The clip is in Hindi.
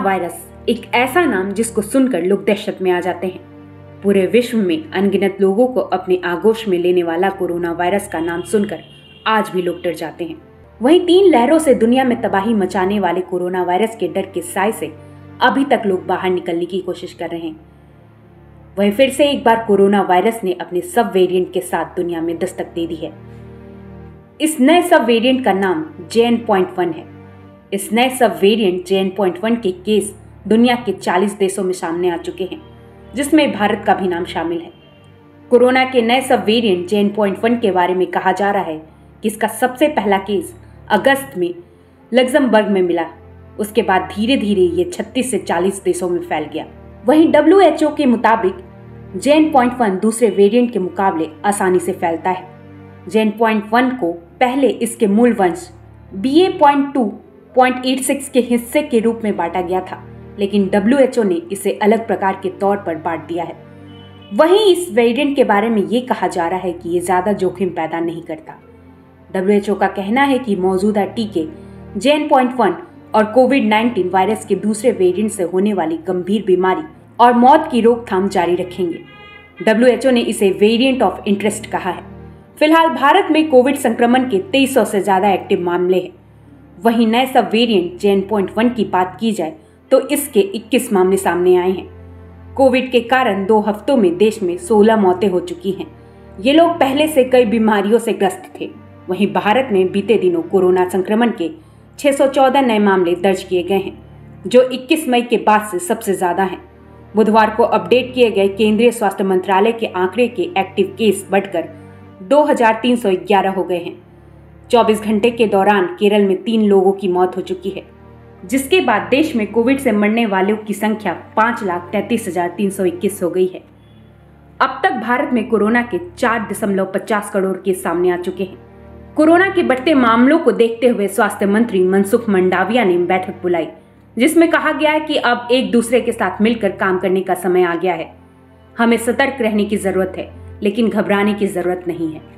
वायरस एक ऐसा नाम जिसको सुनकर लोग दहशत में आ जाते हैं। पूरे विश्व में अनगिनत लोगों को अपने आगोश में लेने वाला कोरोना वायरस का नाम सुनकर आज भी लोग डर जाते हैं। वहीं 3 लहरों से दुनिया में तबाही मचाने वाले कोरोना वायरस के डर के साए से अभी तक लोग बाहर निकलने की कोशिश कर रहे हैं। वहीं फिर से एक बार कोरोना वायरस ने अपने सब वेरिएंट के साथ दुनिया में दस्तक दे दी है। इस नए सब वेरिएंट का नाम JN.1 है। इस नए सब वेरिएंट JN.1 के केस दुनिया के 40 देशों में सामने आ चुके हैं, जिसमें भारत का भी नाम शामिल है। कोरोना के नए सब वेरिएंट JN.1 के बारे में कहा जा रहा है कि इसका सबसे पहला केस अगस्त में लग्जमबर्ग में मिला। उसके बाद धीरे धीरे ये 36 से 40 देशों में फैल गया। वहीं WHO के मुताबिक JN.1 दूसरे वेरिएंट के मुकाबले आसानी से फैलता है। JN.1 को पहले इसके मूल वंश BA.2.86 के हिस्से के रूप में बांटा गया था, लेकिन WHO ने इसे अलग प्रकार के तौर पर बांट दिया है। वहीं इस वेरिएंट के बारे में ये कहा जा रहा है कि ये ज्यादा जोखिम पैदा नहीं करता। WHO का कहना है कि मौजूदा टीके JN.1 और कोविड-19 वायरस के दूसरे वेरिएंट से होने वाली गंभीर बीमारी और मौत की रोकथाम जारी रखेंगे। WHO ने इसे वेरिएंट ऑफ इंटरेस्ट कहा है। फिलहाल भारत में कोविड संक्रमण के 2300 से ज्यादा एक्टिव मामले हैं। वहीं नए सब वेरिएंट JN.1 की बात की जाए तो इसके 21 मामले सामने आए हैं। कोविड के कारण 2 हफ्तों में देश में 16 मौतें हो चुकी हैं। ये लोग पहले से कई बीमारियों से ग्रस्त थे। वहीं भारत में बीते दिनों कोरोना संक्रमण के 614 नए मामले दर्ज किए गए हैं, जो 21 मई के बाद से सबसे ज्यादा हैं। बुधवार को अपडेट किए गए केंद्रीय स्वास्थ्य मंत्रालय के आंकड़े के एक्टिव केस बढ़कर 2311 हो गए हैं। 24 घंटे के दौरान केरल में 3 लोगों की मौत हो चुकी है, जिसके बाद देश में कोविड से मरने वालों की संख्या 5,33,321 हो गई है। अब तक भारत में कोरोना के 4.50 करोड़ केस सामने आ चुके हैं। कोरोना के बढ़ते मामलों को देखते हुए स्वास्थ्य मंत्री मनसुख मंडाविया ने बैठक बुलाई, जिसमें कहा गया है कि अब एक दूसरे के साथ मिलकर काम करने का समय आ गया है। हमें सतर्क रहने की जरूरत है, लेकिन घबराने की जरूरत नहीं है।